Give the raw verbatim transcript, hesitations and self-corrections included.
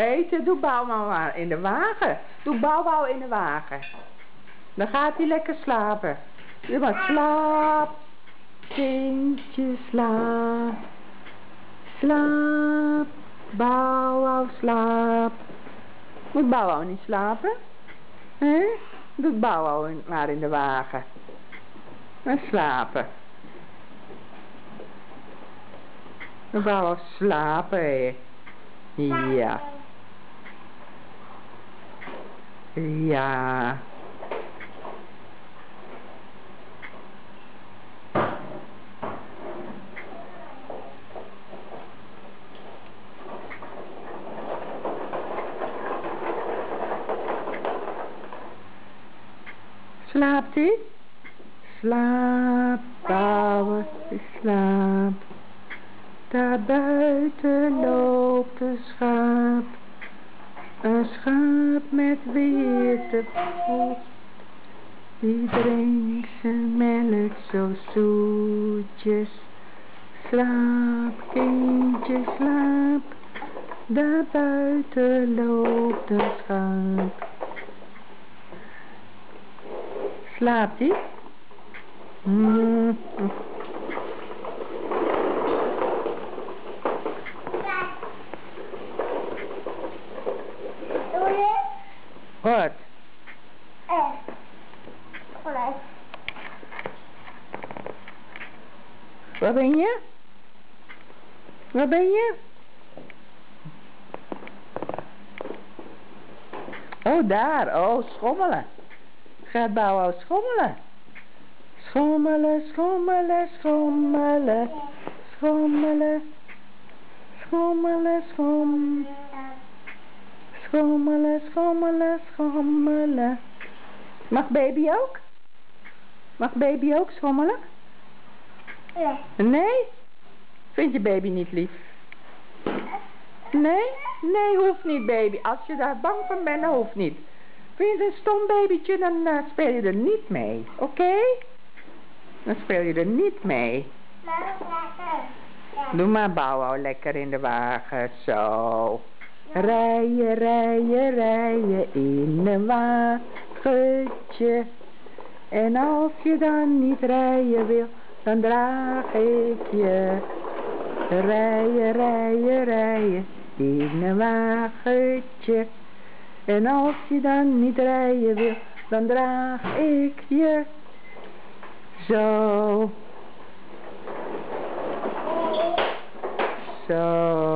eten. Doe Bouwbouw maar in de wagen. Doe Bouwbouw in de wagen. Dan gaat hij lekker slapen. Doe maar slaap. Kindje slaap. Slaap. Bouwbouw slaap. Moet Bouwbouw niet slapen? Hé? Doe Bouwbouw maar in de wagen. En slapen. Dan Bouwbouw slapen, hé. Ja. Ja. Slaapt hij? Slaap, Bouwbouw, slaap. Daar buiten loopt een schaap. Een schaap met witte voet. Die drinkt zijn melk zo zoetjes. Slaap, kindje, slaap. Daar buiten loopt een schaap. Slaapt hij? Mm. Wat? Waar ben je? Waar ben je? Oh, daar. Oh, schommelen. Gaat Bouwbouw schommelen? Schommelen, schommelen, schommelen. Schommelen. Schommelen, schommelen. Schommelen, schommelen, schommelen. Mag baby ook? Mag baby ook schommelen? Ja. Nee? Vind je baby niet lief? Nee? Nee, hoeft niet baby. Als je daar bang van bent, dan hoeft niet. Vind je het een stom babytje, dan uh, speel je er niet mee. Oké? Okay? Dan speel je er niet mee. Doe maar Bouwbouw lekker in de wagen. Zo. Rijden, rijden, rijden in een wagentje. En als je dan niet rijden wil, dan draag ik je. Rijden, rijden, rijden in een wagentje. En als je dan niet rijden wil, dan draag ik je. Zo. Zo.